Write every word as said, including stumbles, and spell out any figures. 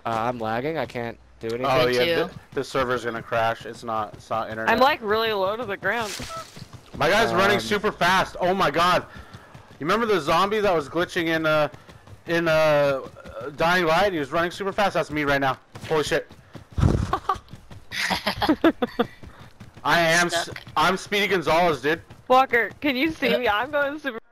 Uh, I'm lagging. I can't do anything. Oh yeah, too. the, the server's gonna crash. It's not. It's not internet. I'm like really low to the ground. My guy's Um, running super fast. Oh my god! You remember the zombie that was glitching in uh in uh Dying Light? He was running super fast. That's me right now. Holy shit! I am. Stuck. I'm Speedy Gonzales, dude. Walker, can you see me? I'm going super.